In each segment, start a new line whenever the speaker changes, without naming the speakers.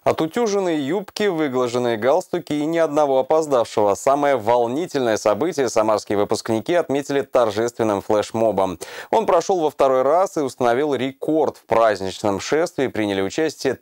Отутюженные юбки, выглаженные галстуки и ни одного опоздавшего. Самое волнительное событие самарские выпускники отметили торжественным флешмобом. Он прошел во второй раз и установил рекорд. В праздничном шествии приняли участие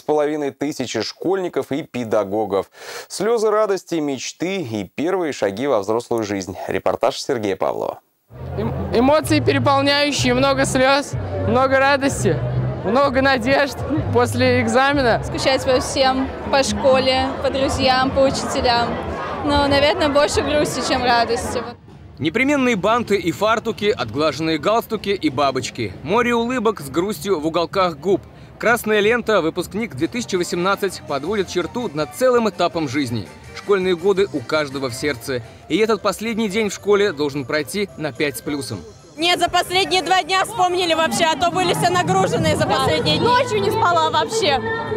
3500 школьников и педагогов. Слезы радости, мечты и первые шаги во взрослую жизнь. Репортаж Сергея Павлова.
Эмоции переполняющие, много слез, много радости. Много надежд после экзамена.
Скучать по всем, по школе, по друзьям, по учителям. Но, наверное, больше грусти, чем радости.
Непременные банты и фартуки, отглаженные галстуки и бабочки. Море улыбок с грустью в уголках губ. Красная лента «Выпускник 2018» подводит черту над целым этапом жизни. Школьные годы у каждого в сердце. И этот последний день в школе должен пройти на 5 с плюсом.
Нет, за последние 2 дня вспомнили вообще, а то были все нагруженные за последние дни.
Ночью не спала вообще.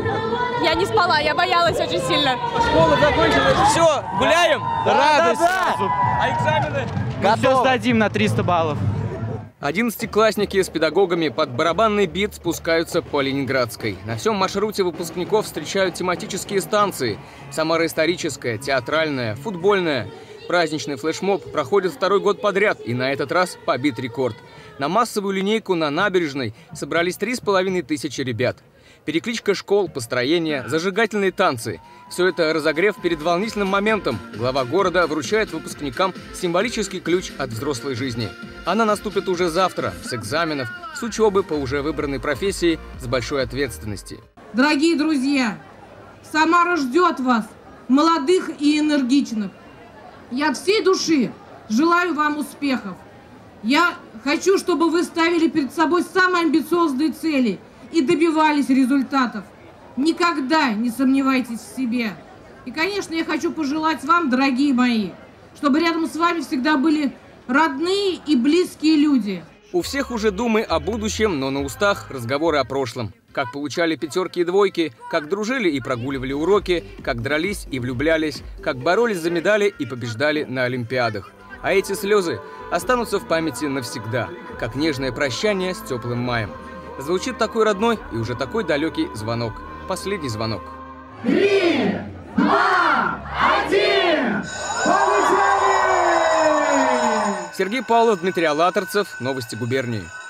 Я не спала, я боялась очень сильно.
Школа закончилась, все, гуляем? Радость сразу. А экзамены?
Мы все сдадим на 300 баллов.
11-классники с педагогами под барабанный бит спускаются по Ленинградской. На всем маршруте выпускников встречают тематические станции. Самара историческая, театральная, футбольная. Праздничный флешмоб проходит второй год подряд, и на этот раз побит рекорд. На массовую линейку на набережной собрались 3500 ребят. Перекличка школ, построения, зажигательные танцы. Все это разогрев перед волнительным моментом. Глава города вручает выпускникам символический ключ от взрослой жизни. Она наступит уже завтра, с экзаменов, с учебы по уже выбранной профессии, с большой ответственности.
Дорогие друзья, Самара ждет вас, молодых и энергичных. Я от всей души желаю вам успехов. Я хочу, чтобы вы ставили перед собой самые амбициозные цели и добивались результатов. Никогда не сомневайтесь в себе. И, конечно, я хочу пожелать вам, дорогие мои, чтобы рядом с вами всегда были родные и близкие люди.
У всех уже думы о будущем, но на устах разговоры о прошлом. Как получали пятерки и двойки, как дружили и прогуливали уроки, как дрались и влюблялись, как боролись за медали и побеждали на олимпиадах. А эти слезы останутся в памяти навсегда, как нежное прощание с теплым маем. Звучит такой родной и уже такой далекий звонок. Последний звонок.
3, 2, 1! Полетели!
Сергей Павлов, Дмитрий Алаторцев. Новости губернии.